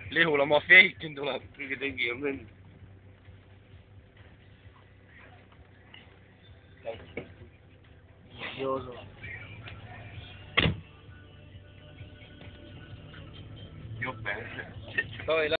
Lihula Mafieikin tuleb, kõige tegija on vend. Jozo. Jope.